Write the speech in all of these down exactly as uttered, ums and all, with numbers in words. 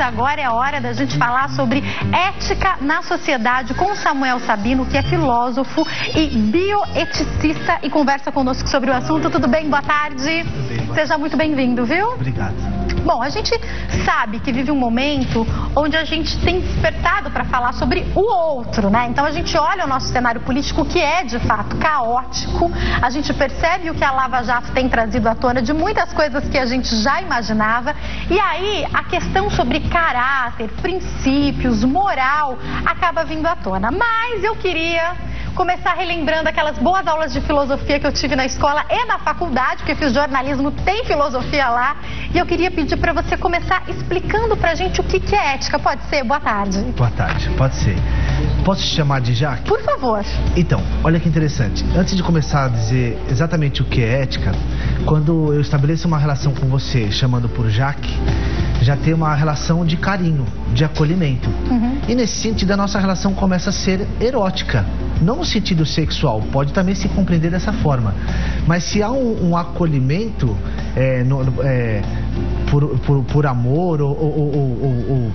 agora é a hora da gente falar sobre ética na sociedade com Samuel Sabino, que é filósofo e bioeticista e conversa conosco sobre o assunto. Tudo bem? Boa tarde. Seja muito bem-vindo, viu? Obrigado. Bom, a gente sabe que vive um momento onde a gente tem despertado para falar sobre o outro, né? Então a gente olha o nosso cenário político, que é de fato caótico, a gente percebe o que a Lava Jato tem trazido à tona de muitas coisas que a gente já imaginava, e aí a questão sobre caráter, princípios, moral acaba vindo à tona. Mas eu queria começar relembrando aquelas boas aulas de filosofia que eu tive na escola e na faculdade, porque eu fiz jornalismo, tem filosofia lá, e eu queria pedir para você começar explicando pra gente o que, que é ética. Pode ser? Boa tarde. Boa tarde, pode ser. Posso te chamar de Jaque? Por favor. Então, olha que interessante. Antes de começar a dizer exatamente o que é ética, quando eu estabeleço uma relação com você chamando por Jaque, já tem uma relação de carinho, de acolhimento. Uhum. E nesse sentido a nossa relação começa a ser erótica. Não no sentido sexual, pode também se compreender dessa forma. Mas se há um, um acolhimento é, no, é, por, por, por amor ou, ou, ou, ou, ou,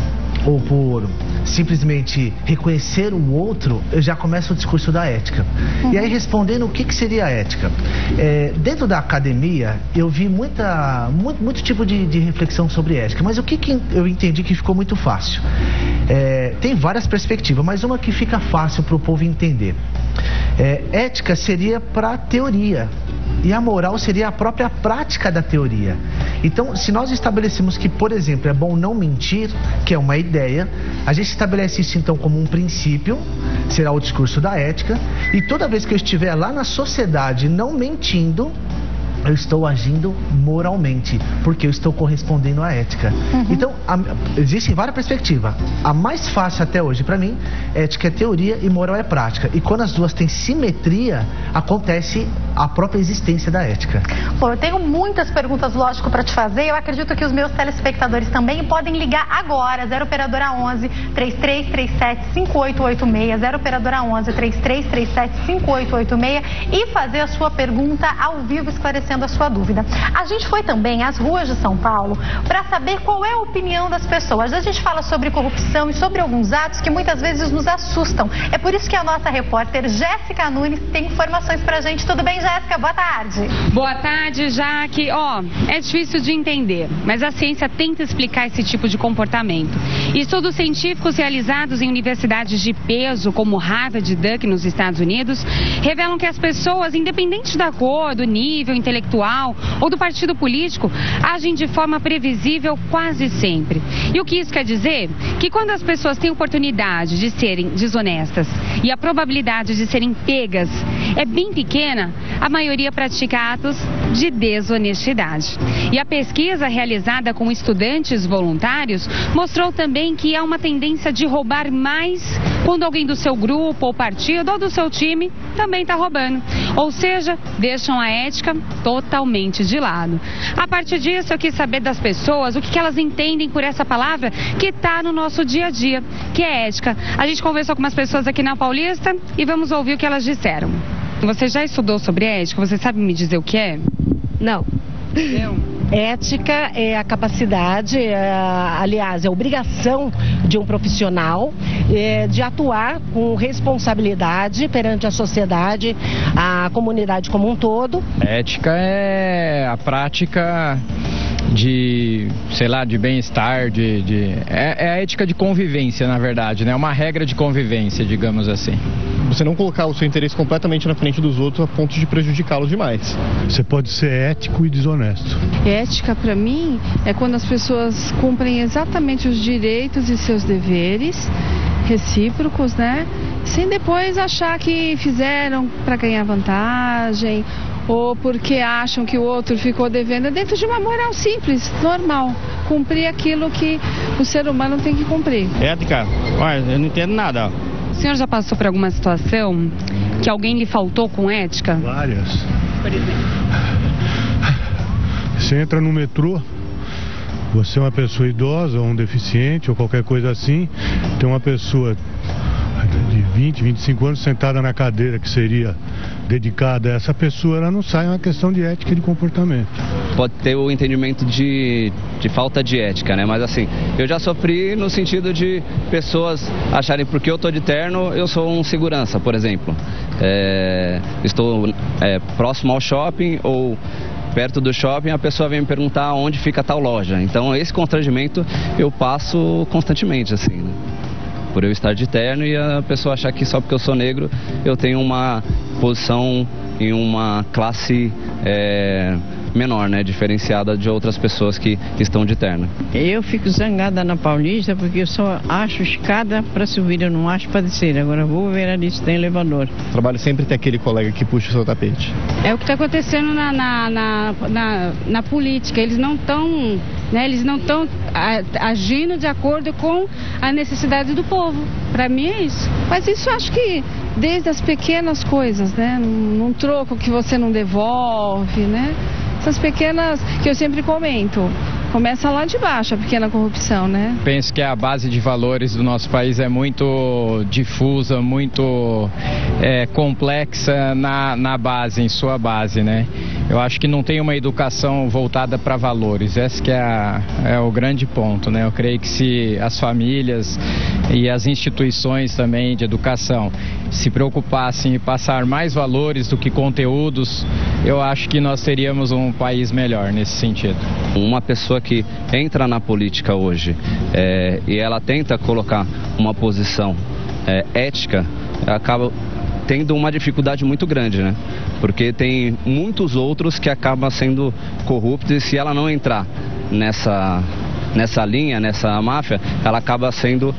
ou por simplesmente reconhecer o outro, eu já começo o discurso da ética. Uhum. E aí, respondendo o que, que seria a ética? É, dentro da academia, eu vi muita, muito, muito tipo de, de reflexão sobre ética, mas o que, que eu entendi que ficou muito fácil? É, tem várias perspectivas, mas uma que fica fácil para o povo entender. É, ética seria para a teoria. E a moral seria a própria prática da teoria. Então, se nós estabelecemos que, por exemplo, é bom não mentir, que é uma ideia, a gente estabelece isso então como um princípio, será o discurso da ética, e toda vez que eu estiver lá na sociedade não mentindo, eu estou agindo moralmente, porque eu estou correspondendo à ética. Uhum. Então, a, existem várias perspectivas. A mais fácil até hoje, para mim, ética é teoria e moral é prática. E quando as duas têm simetria, acontece a própria existência da ética. Bom, eu tenho muitas perguntas, lógico, para te fazer. Eu acredito que os meus telespectadores também podem ligar agora, zero operadora onze, três três três sete, cinco oito oito seis, zero operadora onze, três três três sete, cinco oito oito seis, e fazer a sua pergunta ao vivo, esclarecendo a sua dúvida. A gente foi também às ruas de São Paulo para saber qual é a opinião das pessoas. A gente fala sobre corrupção e sobre alguns atos que muitas vezes nos assustam. É por isso que a nossa repórter Jéssica Nunes tem informações pra gente. Tudo bem, Jéssica? Boa tarde. Boa tarde, Jaque. Ó, é difícil de entender, mas a ciência tenta explicar esse tipo de comportamento. Estudos científicos realizados em universidades de peso, como Harvard e Duke nos Estados Unidos, revelam que as pessoas, independente da cor, do nível intelectual ou do partido político, agem de forma previsível quase sempre. E o que isso quer dizer? Que quando as pessoas têm oportunidade de serem desonestas e a probabilidade de serem pegas é bem pequena, a maioria pratica atos de desonestidade. E a pesquisa realizada com estudantes voluntários mostrou também que há uma tendência de roubar mais quando alguém do seu grupo ou partido ou do seu time também está roubando. Ou seja, deixam a ética totalmente de lado. A partir disso, eu quis saber das pessoas o que elas entendem por essa palavra que está no nosso dia a dia, que é ética. A gente conversou com umas pessoas aqui na Paulista e vamos ouvir o que elas disseram. Você já estudou sobre ética? Você sabe me dizer o que é? Não. Eu? Ética é a capacidade, é, aliás, é a obrigação de um profissional é, de atuar com responsabilidade perante a sociedade, a comunidade como um todo. Ética é a prática de, sei lá, de bem-estar, de, de... É, é a ética de convivência, na verdade, né? É uma regra de convivência, digamos assim. Você não colocar o seu interesse completamente na frente dos outros a ponto de prejudicá-los demais. Você pode ser ético e desonesto. Ética, para mim, é quando as pessoas cumprem exatamente os direitos e seus deveres recíprocos, né? Sem depois achar que fizeram para ganhar vantagem ou porque acham que o outro ficou devendo, dentro de uma moral simples, normal. Cumprir aquilo que o ser humano tem que cumprir. Ética? Olha, eu não entendo nada, ó. O senhor já passou por alguma situação que alguém lhe faltou com ética? Várias. Por exemplo? Você entra no metrô, você é uma pessoa idosa, ou um deficiente, ou qualquer coisa assim, tem uma pessoa de vinte, vinte e cinco anos sentada na cadeira que seria dedicada a essa pessoa, ela não sai, é uma questão de ética e de comportamento. Pode ter o entendimento de, de falta de ética, né? Mas assim, eu já sofri no sentido de pessoas acharem porque eu tô de terno, eu sou um segurança, por exemplo. É, estou é, próximo ao shopping ou perto do shopping, a pessoa vem me perguntar onde fica tal loja. Então esse constrangimento eu passo constantemente, assim, né? Por eu estar de terno e a pessoa achar que só porque eu sou negro eu tenho uma posição em uma classe é, menor, né, diferenciada de outras pessoas que estão de terno. Eu fico zangada na Paulista porque eu só acho escada para subir, eu não acho para descer. Agora vou ver ali se tem elevador. O trabalho sempre tem aquele colega que puxa o seu tapete. É o que está acontecendo na, na, na, na, na política. Eles não estão, né, eles não estão agindo de acordo com a necessidade do povo. Para mim é isso. Mas isso eu acho que desde as pequenas coisas, né? Num, num troco que você não devolve, né? Essas pequenas que eu sempre comento. Começa lá de baixo a pequena corrupção, né? Penso que a base de valores do nosso país é muito difusa, muito é, complexa na, na base, em sua base, né? Eu acho que não tem uma educação voltada para valores, esse que é, a, é o grande ponto, né? Eu creio que se as famílias e as instituições também de educação se preocupassem em passar mais valores do que conteúdos, eu acho que nós teríamos um país melhor nesse sentido. Uma pessoa que entra na política hoje é, e ela tenta colocar uma posição é, ética, acaba tendo uma dificuldade muito grande, né? Porque tem muitos outros que acabam sendo corruptos e se ela não entrar nessa, nessa linha, nessa máfia, ela acaba sendo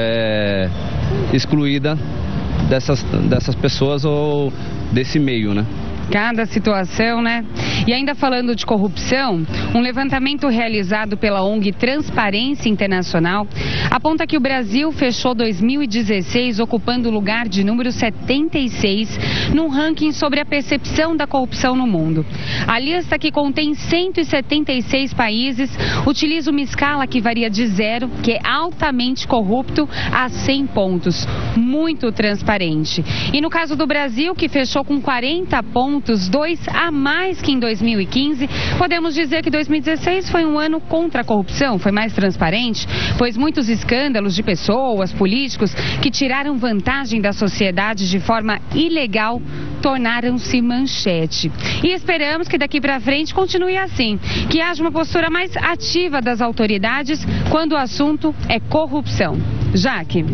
é, excluída dessas, dessas pessoas ou desse meio, né? Cada situação, né? E ainda falando de corrupção, um levantamento realizado pela O N G Transparência Internacional aponta que o Brasil fechou dois mil e dezesseis ocupando o lugar de número setenta e seis num ranking sobre a percepção da corrupção no mundo. A lista, que contém cento e setenta e seis países, utiliza uma escala que varia de zero, que é altamente corrupto, a cem pontos. Muito transparente. E no caso do Brasil, que fechou com quarenta pontos, dois a mais que em dois mil e quinze, podemos dizer que dois mil e dezesseis foi um ano contra a corrupção, foi mais transparente, pois muitos escândalos de pessoas, políticos, que tiraram vantagem da sociedade de forma ilegal, tornaram-se manchete. E esperamos que daqui para frente continue assim, que haja uma postura mais ativa das autoridades quando o assunto é corrupção. Jaque.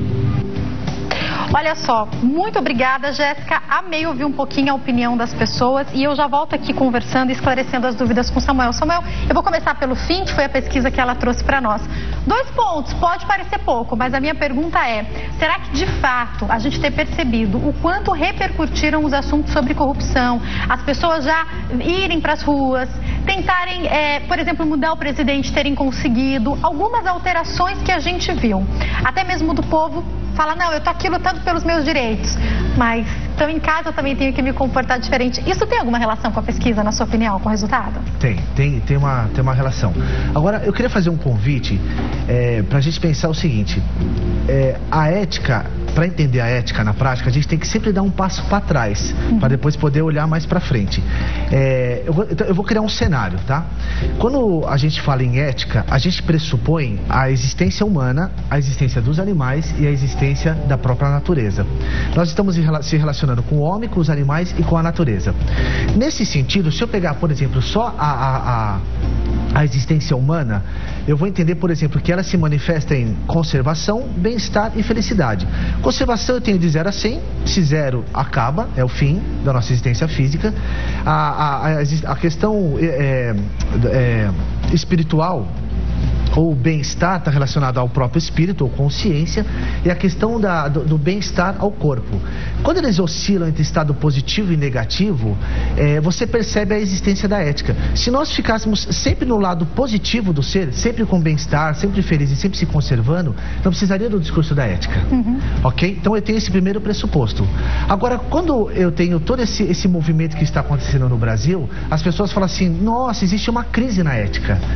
Olha só, muito obrigada, Jéssica. Amei ouvir um pouquinho a opinião das pessoas e eu já volto aqui conversando e esclarecendo as dúvidas com o Samuel. Samuel, eu vou começar pelo fim, que foi a pesquisa que ela trouxe para nós. Dois pontos, pode parecer pouco, mas a minha pergunta é, será que de fato a gente tem percebido o quanto repercutiram os assuntos sobre corrupção, as pessoas já irem para as ruas, tentarem, é, por exemplo, mudar o presidente, terem conseguido algumas alterações que a gente viu, até mesmo do povo fala, não, eu tô aqui lutando pelos meus direitos, mas então em casa eu também tenho que me comportar diferente. Isso tem alguma relação com a pesquisa, na sua opinião, com o resultado? Tem, tem, tem, uma, tem uma relação. Agora, eu queria fazer um convite é, para a gente pensar o seguinte, é, a ética, para entender a ética na prática, a gente tem que sempre dar um passo para trás, uhum. para depois poder olhar mais para frente. É, eu, vou, eu vou criar um cenário, tá? Quando a gente fala em ética, a gente pressupõe a existência humana, a existência dos animais e a existência da própria natureza. Nós estamos se relacionando com o homem, com os animais e com a natureza. Nesse sentido, se eu pegar, por exemplo, só a, a, a, a existência humana, eu vou entender, por exemplo, que ela se manifesta em conservação, bem-estar e felicidade. Conservação eu tenho de zero a cem, se zero acaba, é o fim da nossa existência física. A, a, a, a questão é, é, espiritual, ou bem-estar está relacionado ao próprio espírito ou consciência, e a questão da, do, do bem-estar ao corpo. Quando eles oscilam entre estado positivo e negativo, é, você percebe a existência da ética. Se nós ficássemos sempre no lado positivo do ser, sempre com bem-estar, sempre feliz e sempre se conservando, não precisaria do discurso da ética. Uhum. Ok? Então eu tenho esse primeiro pressuposto. Agora, quando eu tenho todo esse, esse movimento que está acontecendo no Brasil, as pessoas falam assim, nossa, existe uma crise na ética.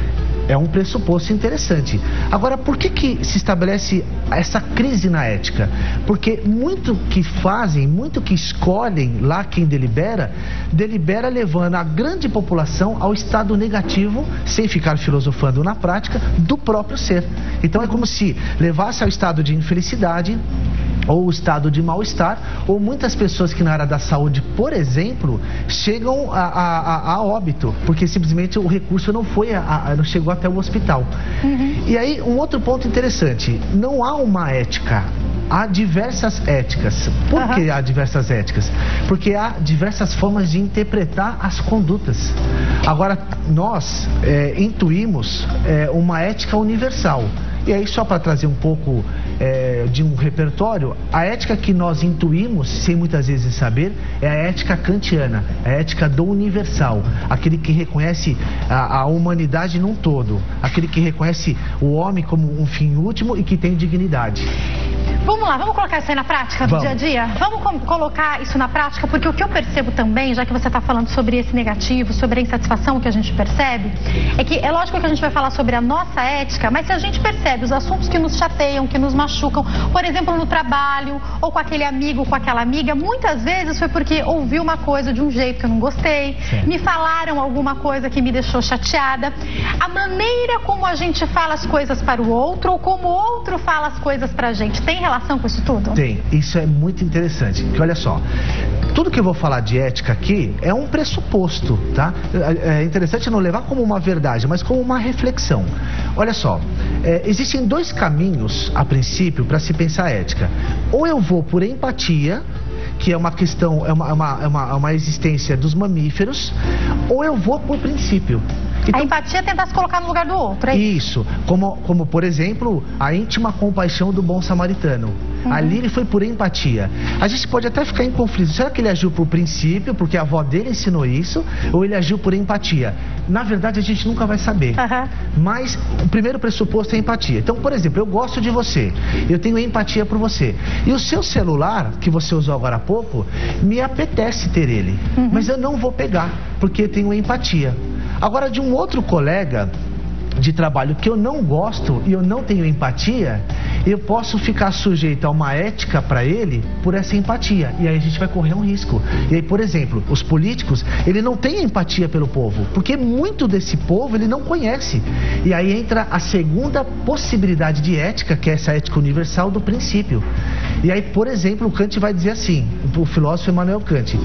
É um pressuposto interessante. Agora, por que que se estabelece essa crise na ética? Porque muito que fazem, muito que escolhem lá quem delibera, delibera levando a grande população ao estado negativo, sem ficar filosofando na prática, do próprio ser. Então é como se levasse ao estado de infelicidade, ou o estado de mal-estar, ou muitas pessoas que na área da saúde, por exemplo, chegam a, a, a óbito, porque simplesmente o recurso não foi, a, a, não chegou até o hospital. Uhum. E aí, um outro ponto interessante, não há uma ética, há diversas éticas. Por uhum. que há diversas éticas? Porque há diversas formas de interpretar as condutas. Agora, nós é, intuímos é, uma ética universal. E aí, só para trazer um pouco é, de um repertório, a ética que nós intuímos, sem muitas vezes saber, é a ética kantiana, a ética do universal, aquele que reconhece a, a humanidade num todo, aquele que reconhece o homem como um fim último e que tem dignidade. Vamos lá, vamos colocar isso aí na prática, no dia a dia? Vamos colocar isso na prática, porque o que eu percebo também, já que você está falando sobre esse negativo, sobre a insatisfação que a gente percebe, é que é lógico que a gente vai falar sobre a nossa ética, mas se a gente percebe os assuntos que nos chateiam, que nos machucam, por exemplo, no trabalho, ou com aquele amigo, com aquela amiga, muitas vezes foi porque ouvi uma coisa de um jeito que eu não gostei, Sim. me falaram alguma coisa que me deixou chateada. A maneira como a gente fala as coisas para o outro, ou como o outro fala as coisas para a gente, tem relação com isso tudo? Tem, isso é muito interessante, porque olha só, tudo que eu vou falar de ética aqui é um pressuposto, tá? É interessante não levar como uma verdade, mas como uma reflexão. Olha só, é, existem dois caminhos, a princípio, para se pensar ética. Ou eu vou por empatia, que é uma questão, é uma, é uma, é uma, uma existência dos mamíferos, ou eu vou por princípio. Então, a empatia é tentar se colocar no lugar do outro, é isso? Isso, como, como por exemplo, a íntima compaixão do bom samaritano. Uhum. Ali ele foi por empatia. A gente pode até ficar em conflito. Será que ele agiu por princípio, porque a avó dele ensinou isso, ou ele agiu por empatia? Na verdade, a gente nunca vai saber. Uhum. Mas o primeiro pressuposto é a empatia. Então, por exemplo, eu gosto de você, eu tenho empatia por você. E o seu celular, que você usou agora há pouco, me apetece ter ele. Uhum. Mas eu não vou pegar, porque eu tenho empatia. Agora, de um outro colega de trabalho que eu não gosto e eu não tenho empatia, eu posso ficar sujeito a uma ética para ele por essa empatia. E aí a gente vai correr um risco. E aí, por exemplo, os políticos, ele não tem empatia pelo povo, porque muito desse povo ele não conhece. E aí entra a segunda possibilidade de ética, que é essa ética universal do princípio. E aí, por exemplo, o Kant vai dizer assim, o filósofo Immanuel Kant,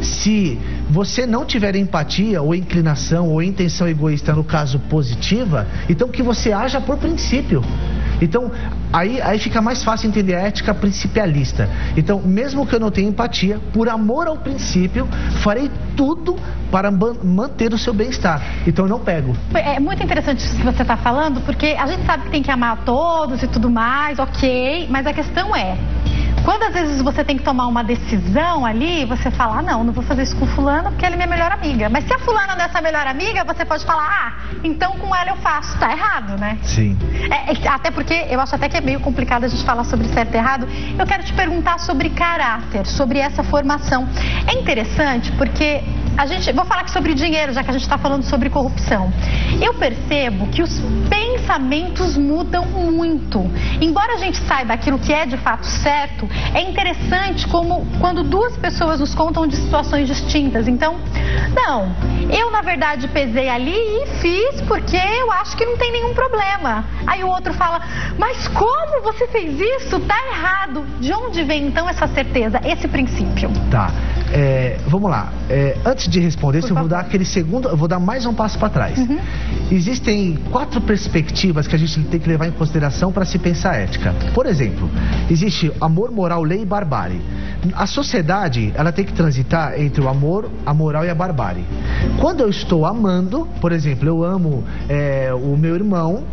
se você não tiver empatia, ou inclinação, ou intenção egoísta, no caso positiva, então que você haja por princípio. Então, aí, aí fica mais fácil entender a ética principialista. Então, mesmo que eu não tenha empatia, por amor ao princípio, farei tudo para manter o seu bem-estar. Então, eu não pego. É muito interessante isso que você está falando, porque a gente sabe que tem que amar a todos e tudo mais, ok, mas a questão é, quando às vezes você tem que tomar uma decisão ali, você fala, ah, não, não vou fazer isso com fulana porque ela é minha melhor amiga. Mas se a fulana não é essa melhor amiga, você pode falar, ah, então com ela eu faço. Tá errado, né? Sim. É, até porque eu acho até que é meio complicado a gente falar sobre certo e errado. Eu quero te perguntar sobre caráter, sobre essa formação. É interessante porque a gente, vou falar aqui sobre dinheiro, já que a gente está falando sobre corrupção. Eu percebo que os pensamentos mudam muito. Embora a gente saiba aquilo que é de fato certo, é interessante como quando duas pessoas nos contam de situações distintas. Então, não, eu na verdade pesei ali e fiz porque eu acho que não tem nenhum problema. Aí o outro fala, mas como você fez isso? Tá errado. De onde vem então essa certeza, esse princípio? Tá, é, vamos lá. É, antes de responder isso, eu vou dar aquele segundo, eu vou dar mais um passo para trás. Uhum. Existem quatro perspectivas que a gente tem que levar em consideração para se pensar ética. Por exemplo, existe amor, moral, lei e barbárie. A sociedade, ela tem que transitar entre o amor, a moral e a barbárie. Quando eu estou amando, por exemplo, eu amo é, o meu irmão,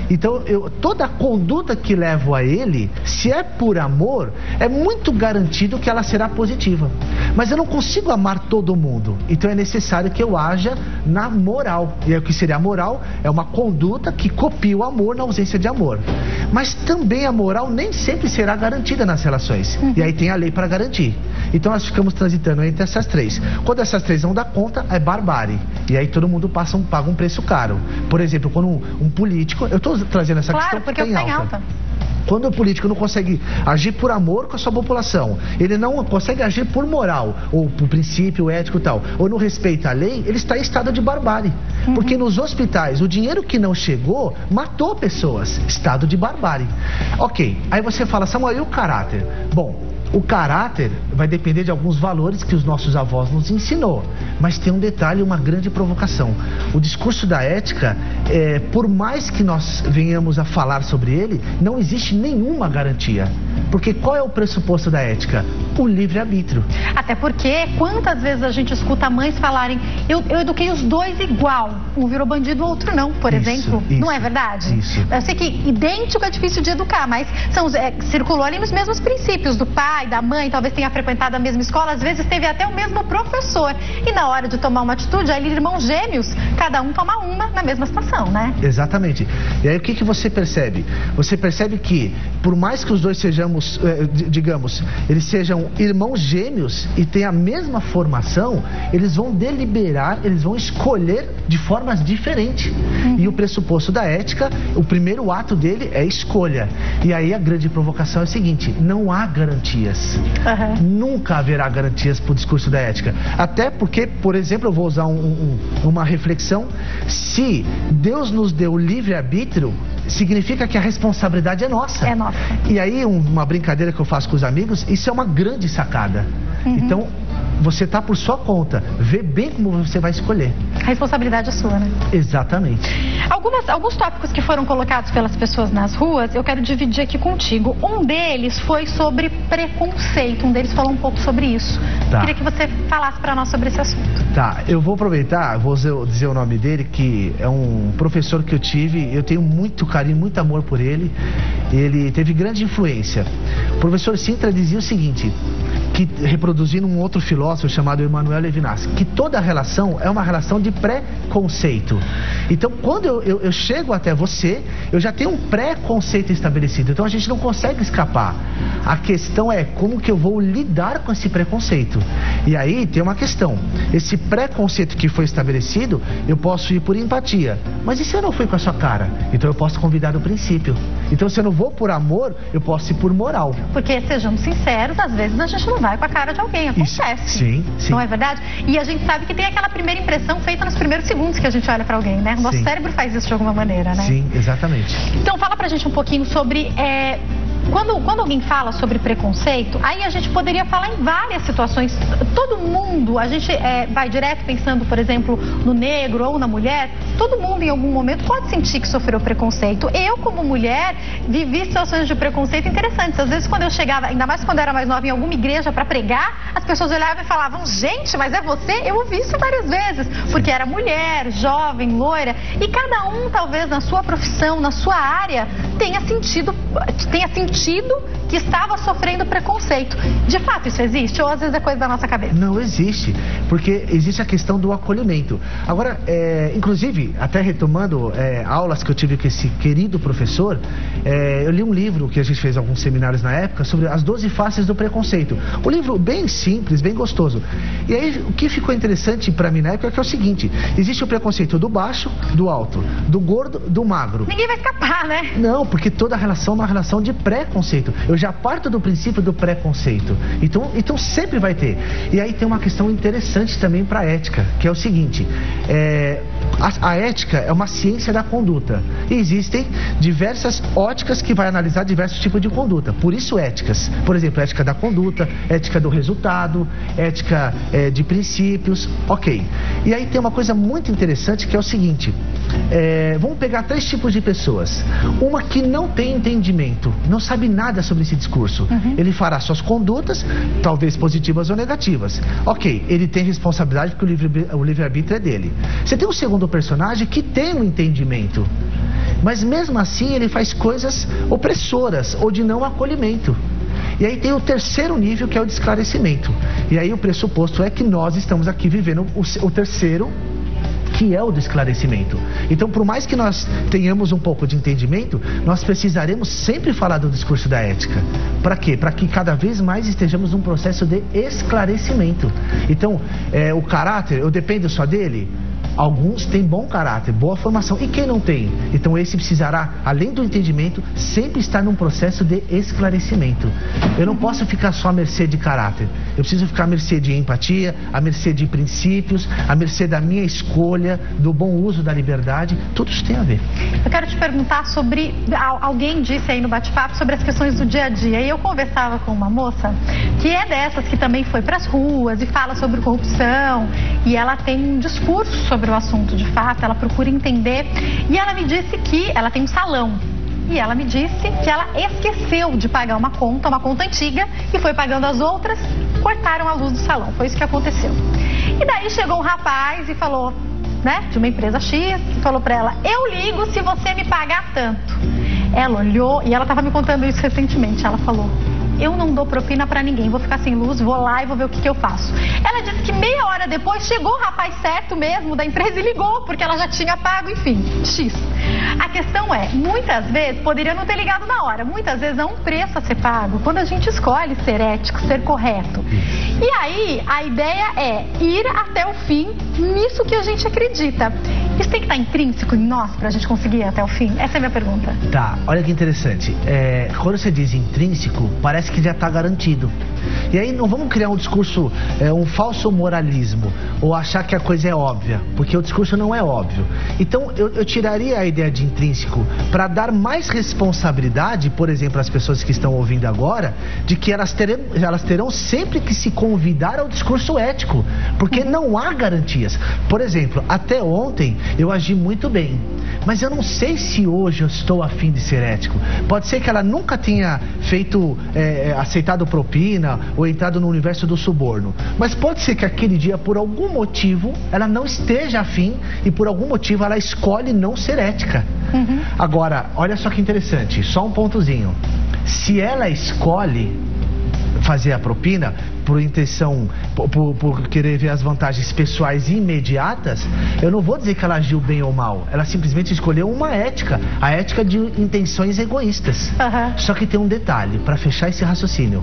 Então, eu, toda a conduta que levo a ele, se é por amor, é muito garantido que ela será positiva. Mas eu não consigo amar todo mundo. Então é necessário que eu haja na moral. E aí, o que seria a moral? É uma conduta que copia o amor na ausência de amor. Mas também a moral nem sempre será garantida nas relações. Uhum. E aí tem a lei para garantir. Então nós ficamos transitando entre essas três. Quando essas três não dá conta, é barbárie. E aí todo mundo passa um, paga um preço caro. Por exemplo, quando um, um político... Eu estou trazendo essa claro, questão porque que está em alta. alta. Quando o político não consegue agir por amor com a sua população, ele não consegue agir por moral, ou por princípio ético e tal, ou não respeita a lei, ele está em estado de barbárie. Uhum. Porque nos hospitais, o dinheiro que não chegou, matou pessoas. Estado de barbárie. Ok, aí você fala, Samuel, e o caráter? Bom, o caráter vai depender de alguns valores que os nossos avós nos ensinou. Mas tem um detalhe, uma grande provocação. O discurso da ética, é, por mais que nós venhamos a falar sobre ele, não existe nenhuma garantia. Porque qual é o pressuposto da ética? O livre-arbítrio. Até porque, quantas vezes a gente escuta mães falarem, eu, eu eduquei os dois igual, um virou bandido, o outro não, por isso, exemplo. Isso, não é verdade? Isso. Eu sei que idêntico é difícil de educar, mas são, é, circulou ali nos mesmos princípios do pai, da mãe, talvez tenha frequentado a mesma escola, às vezes teve até o mesmo professor. E na hora de tomar uma atitude, aí irmãos gêmeos, cada um toma uma na mesma situação, né? Exatamente. E aí o que, que você percebe? Você percebe que, por mais que os dois sejamos, eh, digamos, eles sejam irmãos gêmeos e tenham a mesma formação, eles vão deliberar, eles vão escolher de formas diferentes. Uhum. E o pressuposto da ética, o primeiro ato dele é escolha. E aí a grande provocação é o seguinte, não há garantias. Uhum. Nunca haverá garantias para o discurso da ética. Até porque, por exemplo, eu vou usar um, um, uma reflexão. Se Deus nos deu o livre-arbítrio, significa que a responsabilidade é nossa. É nossa. E aí, um, uma brincadeira que eu faço com os amigos, isso é uma grande sacada. Uhum. Então, você está por sua conta. Vê bem como você vai escolher. A responsabilidade é sua, né? Exatamente. Algumas, alguns tópicos que foram colocados pelas pessoas nas ruas, eu quero dividir aqui contigo. Um deles foi sobre preconceito. Um deles falou um pouco sobre isso. Tá. Queria que você falasse para nós sobre esse assunto. Tá, eu vou aproveitar, vou dizer o nome dele, que é um professor que eu tive, eu tenho muito carinho, muito amor por ele. Ele teve grande influência. O professor Sintra dizia o seguinte, que reproduzindo um outro filósofo chamado Emmanuel Levinas, que toda relação é uma relação de preconceito. Então, quando eu, eu, eu chego até você, eu já tenho um preconceito estabelecido. Então, a gente não consegue escapar. A questão é como que eu vou lidar com esse preconceito. E aí tem uma questão. Esse preconceito que foi estabelecido, eu posso ir por empatia. Mas e se eu não fui com a sua cara? Então, eu posso convidar do princípio. Então, se eu não vou por amor, eu posso ir por moral. Porque, sejamos sinceros, às vezes a gente não vai com a cara de alguém, acontece. Isso, sim, sim. Não é verdade? E a gente sabe que tem aquela primeira impressão feita nos primeiros segundos que a gente olha pra alguém, né? O nosso sim. cérebro faz isso de alguma maneira, né? Sim, exatamente. Então fala pra gente um pouquinho sobre... É... Quando, quando alguém fala sobre preconceito, aí a gente poderia falar em várias situações. Todo mundo, a gente é, vai direto pensando, por exemplo, no negro ou na mulher. Todo mundo em algum momento pode sentir que sofreu preconceito. Eu, como mulher, vivi situações de preconceito interessantes. Às vezes, quando eu chegava, ainda mais quando eu era mais nova, em alguma igreja para pregar, as pessoas olhavam e falavam, gente, mas é você? Eu ouvi isso várias vezes, porque era mulher, jovem, loira. E cada um, talvez, na sua profissão, na sua área, tenha sentido, tenha sentido que estava sofrendo preconceito. De fato, isso existe? Ou às vezes é coisa da nossa cabeça? Não existe, porque existe a questão do acolhimento. Agora, é, inclusive, até retomando é, aulas que eu tive com esse querido professor, é, eu li um livro que a gente fez alguns seminários na época sobre as doze faces do preconceito. Um livro bem simples, bem gostoso. E aí, o que ficou interessante para mim na época é que é o seguinte, existe o preconceito do baixo, do alto, do gordo, do magro. Ninguém vai escapar, né? Não, porque toda relação é uma relação de preconceito. Eu já parto do princípio do preconceito. Então, então sempre vai ter. E aí tem uma questão interessante também para a ética, que é o seguinte, é, a, a ética é uma ciência da conduta. E existem diversas óticas que vai analisar diversos tipos de conduta. Por isso éticas. Por exemplo, ética da conduta, ética do resultado, ética é, de princípios. Ok. E aí tem uma coisa muito interessante que é o seguinte, é, vamos pegar três tipos de pessoas. Uma que não tem entendimento, não sabe nada sobre esse discurso. Uhum. Ele fará suas condutas, talvez positivas ou negativas. Ok, ele tem responsabilidade porque o livre, o livre-arbítrio é dele. Você tem um segundo personagem que tem um entendimento. Mas mesmo assim ele faz coisas opressoras ou de não acolhimento. E aí tem o terceiro nível, que é o de esclarecimento. E aí o pressuposto é que nós estamos aqui vivendo o, o terceiro, que é o do esclarecimento. Então, por mais que nós tenhamos um pouco de entendimento, nós precisaremos sempre falar do discurso da ética. Para quê? Para que cada vez mais estejamos num processo de esclarecimento. Então, é, o caráter, eu dependo só dele? Alguns têm bom caráter, boa formação. E quem não tem? Então esse precisará, além do entendimento, sempre estar num processo de esclarecimento. Eu não posso ficar só à mercê de caráter. Eu preciso ficar à mercê de empatia, à mercê de princípios, à mercê da minha escolha, do bom uso da liberdade. Tudo isso tem a ver. Eu quero te perguntar sobre... Alguém disse aí no bate-papo sobre as questões do dia a dia. E eu conversava com uma moça que é dessas que também foi para as ruas e fala sobre corrupção. E ela tem um discurso sobre o assunto, de fato, ela procura entender, e ela me disse que ela tem um salão, e ela me disse que ela esqueceu de pagar uma conta, uma conta antiga, e foi pagando as outras, cortaram a luz do salão, foi isso que aconteceu. E daí chegou um rapaz e falou, né, de uma empresa X, que falou pra ela, eu ligo se você me pagar tanto. Ela olhou, e ela estava me contando isso recentemente, ela falou, eu não dou propina pra ninguém, vou ficar sem luz, vou lá e vou ver o que, que eu faço. Ela disse que meia hora depois chegou o rapaz certo mesmo da empresa e ligou, porque ela já tinha pago, enfim, X. A questão é, muitas vezes, poderia não ter ligado na hora, muitas vezes há um preço a ser pago, quando a gente escolhe ser ético, ser correto. E aí, a ideia é ir até o fim nisso que a gente acredita. Isso tem que estar intrínseco em nós pra gente conseguir ir até o fim? Essa é a minha pergunta. Tá, olha que interessante. É, quando você diz intrínseco, parece que já está garantido. E aí não vamos criar um discurso, é, um falso moralismo, ou achar que a coisa é óbvia, porque o discurso não é óbvio. Então eu, eu tiraria a ideia de intrínseco para dar mais responsabilidade, por exemplo, às pessoas que estão ouvindo agora, de que elas terão, elas terão sempre que se convidar ao discurso ético, porque não há garantias. Por exemplo, até ontem eu agi muito bem, mas eu não sei se hoje eu estou a fim de ser ético. Pode ser que ela nunca tenha feito, é, aceitado propina ou entrado no universo do suborno, mas pode ser que aquele dia, por algum motivo, ela não esteja a fim e por algum motivo ela escolhe não ser ética. Uhum. Agora, olha só que interessante, só um pontozinho. Se ela escolhe fazer a propina por intenção, por, por, por querer ver as vantagens pessoais imediatas, eu não vou dizer que ela agiu bem ou mal. Ela simplesmente escolheu uma ética, a ética de intenções egoístas. Uhum. Só que tem um detalhe, para fechar esse raciocínio.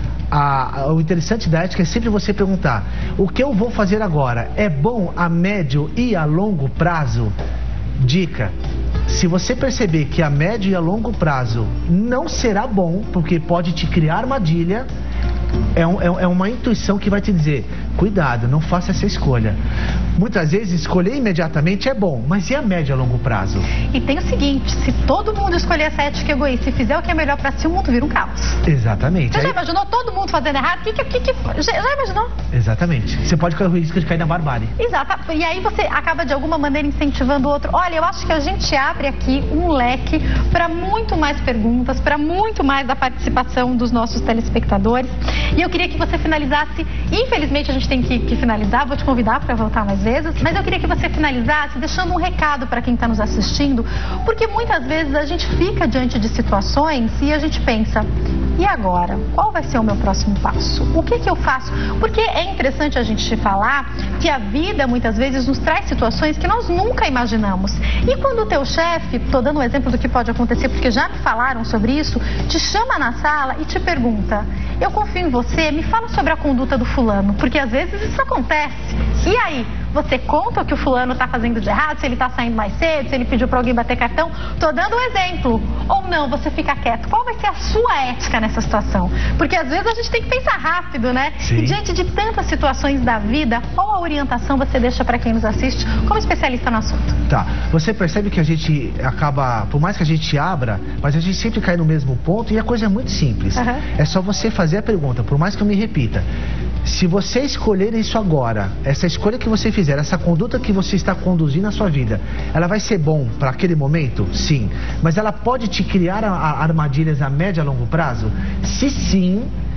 A, o interessante da ética é sempre você perguntar, o que eu vou fazer agora é bom a médio e a longo prazo? Dica: se você perceber que a médio e a longo prazo não será bom, porque pode te criar armadilha, é, um, é uma intuição que vai te dizer, cuidado, não faça essa escolha. Muitas vezes escolher imediatamente é bom, mas e a médio e a longo prazo? E tem o seguinte, se todo mundo escolher essa ética egoísta e fizer o que é melhor pra si, o mundo vira um caos. Exatamente. Você Aí... já imaginou todo mundo fazendo errado? O que, que, que, que... Já, já imaginou? Exatamente. Você pode correr o risco de cair na barbárie. Exato. E aí você acaba de alguma maneira incentivando o outro. Olha, eu acho que a gente abre aqui um leque para muito mais perguntas, para muito mais da participação dos nossos telespectadores. E eu queria que você finalizasse, infelizmente a gente tem que, que finalizar, vou te convidar para voltar mais vezes, mas eu queria que você finalizasse deixando um recado para quem está nos assistindo, porque muitas vezes a gente fica diante de situações e a gente pensa, e agora? Qual vai ser o meu próximo passo? O que que eu faço? Porque é interessante a gente falar que a vida muitas vezes nos traz situações que nós nunca imaginamos. E quando o teu chefe, estou dando um exemplo do que pode acontecer, porque já me falaram sobre isso, te chama na sala e te pergunta, eu confio em você, me fala sobre a conduta do fulano, porque às vezes isso acontece. E aí? Você conta o que o fulano está fazendo de errado, se ele está saindo mais cedo, se ele pediu para alguém bater cartão? Tô dando um exemplo. Ou não, você fica quieto. Qual vai ser a sua ética nessa situação? Porque às vezes a gente tem que pensar rápido, né? Sim. E diante de tantas situações da vida, qual a orientação você deixa para quem nos assiste como especialista no assunto? Tá. Você percebe que a gente acaba, por mais que a gente abra, mas a gente sempre cai no mesmo ponto e a coisa é muito simples. Uhum. É só você fazer a pergunta, por mais que eu me repita. Se você escolher isso agora, essa escolha que você fizer, essa conduta que você está conduzindo na sua vida, ela vai ser bom para aquele momento? Sim. Mas ela pode te criar a, a armadilhas a médio e a longo prazo? Se sim,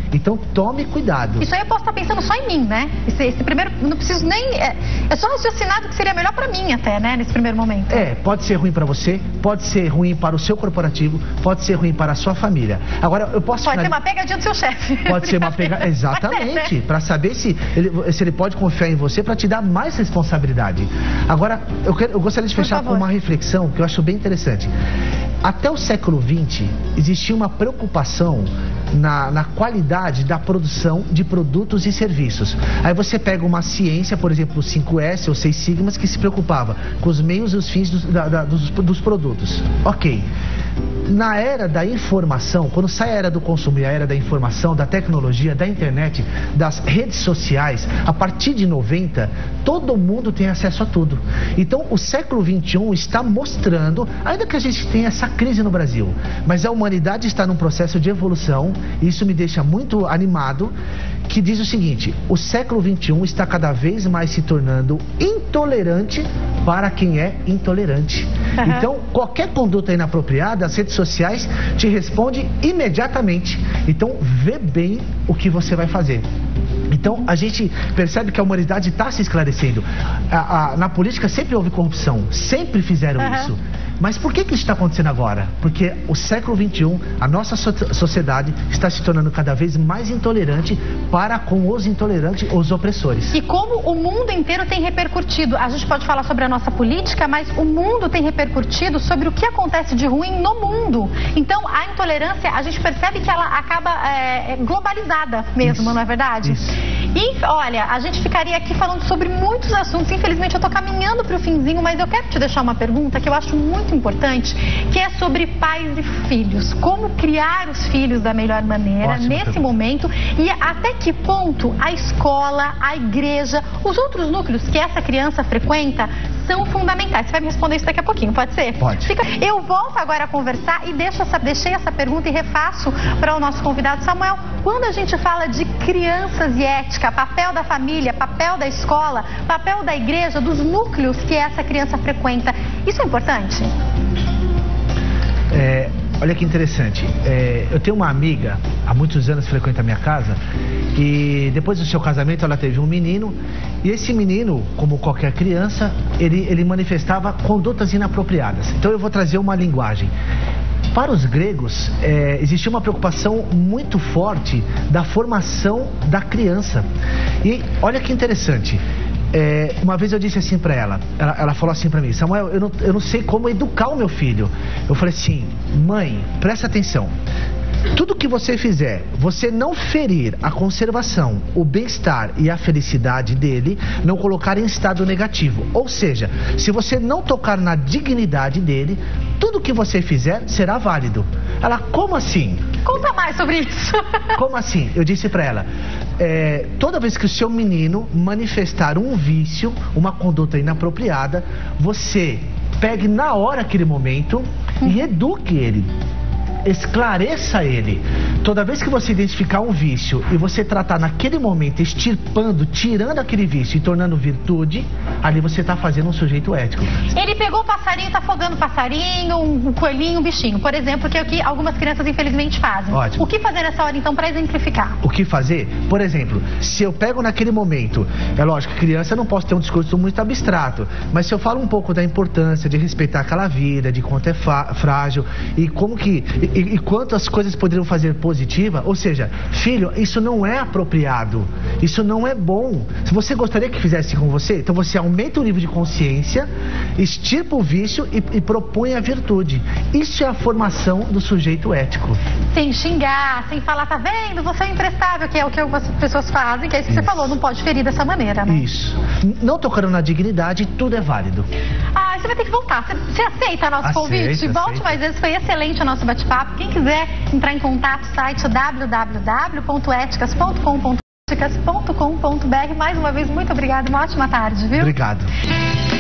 Então tome cuidado. Isso aí eu posso estar pensando só em mim, né? Esse, esse primeiro, não preciso nem... É, é só raciocinar do que seria melhor pra mim até, né? Nesse primeiro momento. É, pode ser ruim pra você, pode ser ruim para o seu corporativo, pode ser ruim para a sua família. Agora, eu posso... Pode ser uma pegadinha do seu chefe. Pode ser uma pegadinha, exatamente, para saber se ele, se ele pode confiar em você para te dar mais responsabilidade. Agora, eu, quero, eu gostaria de fechar com uma reflexão que eu acho bem interessante. Até o século vinte, existia uma preocupação na, na qualidade da produção de produtos e serviços. Aí você pega uma ciência, por exemplo, o cinco S ou seis sigmas, que se preocupava com os meios e os fins dos, da, da, dos, dos produtos. Ok. Na era da informação, quando sai a era do consumo e a era da informação, da tecnologia, da internet, das redes sociais, a partir de noventa, todo mundo tem acesso a tudo. Então, o século vinte e um está mostrando, ainda que a gente tenha essa crise no Brasil, mas a humanidade está num processo de evolução, e isso me deixa muito animado, que diz o seguinte: o século vinte e um está cada vez mais se tornando intolerante para quem é intolerante. Uhum. Então, qualquer conduta inapropriada, as redes sociais te respondem imediatamente. Então, vê bem o que você vai fazer. Então, a gente percebe que a humanidade está se esclarecendo. A, a, na política sempre houve corrupção, sempre fizeram uhum. isso. Mas por que que isso está acontecendo agora? Porque o século vinte e um, a nossa so sociedade está se tornando cada vez mais intolerante para com os intolerantes, os opressores. E como o mundo inteiro tem repercutido, a gente pode falar sobre a nossa política, mas o mundo tem repercutido sobre o que acontece de ruim no mundo. Então, a intolerância, a gente percebe que ela acaba é, globalizada mesmo, isso, não é verdade? Isso. E, olha, a gente ficaria aqui falando sobre muitos assuntos. Infelizmente, eu estou caminhando para o finzinho, mas eu quero te deixar uma pergunta que eu acho muito importante, que é sobre pais e filhos. Como criar os filhos da melhor maneira Ótimo, nesse pergunta. momento, e até que ponto a escola, a igreja, os outros núcleos que essa criança frequenta são fundamentais. Você vai me responder isso daqui a pouquinho, pode ser? Pode. Fica... Eu volto agora a conversar e deixo essa... deixei essa pergunta e refaço para o nosso convidado Samuel. Quando a gente fala de crianças e ética, papel da família, papel da escola, papel da igreja, dos núcleos que essa criança frequenta, isso é importante? É, olha que interessante, é, eu tenho uma amiga, há muitos anos frequenta a minha casa, e depois do seu casamento ela teve um menino, e esse menino, como qualquer criança, ele, ele manifestava condutas inapropriadas. Então eu vou trazer uma linguagem. Para os gregos, é, existia uma preocupação muito forte da formação da criança. E olha que interessante. É, uma vez eu disse assim pra ela, ela, ela falou assim pra mim: Samuel, eu não, eu não sei como educar o meu filho. Eu falei assim: mãe, presta atenção. Tudo que você fizer, você não ferir a conservação, o bem-estar e a felicidade dele, não colocar em estado negativo. Ou seja, se você não tocar na dignidade dele, tudo que você fizer será válido. Ela, como assim? Conta mais sobre isso. Como assim? Eu disse pra ela, é, toda vez que o seu menino manifestar um vício, uma conduta inapropriada, você pegue na hora aquele momento e eduque ele. Esclareça ele. Toda vez que você identificar um vício e você tratar naquele momento, extirpando, tirando aquele vício e tornando virtude, ali você está fazendo um sujeito ético. Ele pegou o passarinho e está afogando o passarinho, um coelhinho, um bichinho, por exemplo, que é o que algumas crianças infelizmente fazem. Ótimo. O que fazer nessa hora então para exemplificar? O que fazer? Por exemplo, se eu pego naquele momento, é lógico que criança não posso ter um discurso muito abstrato, mas se eu falo um pouco da importância de respeitar aquela vida, de quanto é frágil e como que... E, e quanto as coisas poderiam fazer positiva, ou seja, filho, isso não é apropriado, isso não é bom. Se você gostaria que fizesse com você, então você aumenta o nível de consciência, extirpa o vício e, e propõe a virtude. Isso é a formação do sujeito ético. Sem xingar, sem falar, tá vendo, você é imprestável, que é o que algumas pessoas fazem, que é isso que isso. Você falou, não pode ferir dessa maneira, né? Isso. Não tocando na dignidade, tudo é válido. Ah, você vai ter que voltar. Você, você aceita nosso aceita, convite? Volte aceita. mais vezes, foi excelente o nosso bate-papo. Quem quiser entrar em contato, site w w w ponto éticas ponto com ponto b r. Mais uma vez, muito obrigada, uma ótima tarde, viu? Obrigado.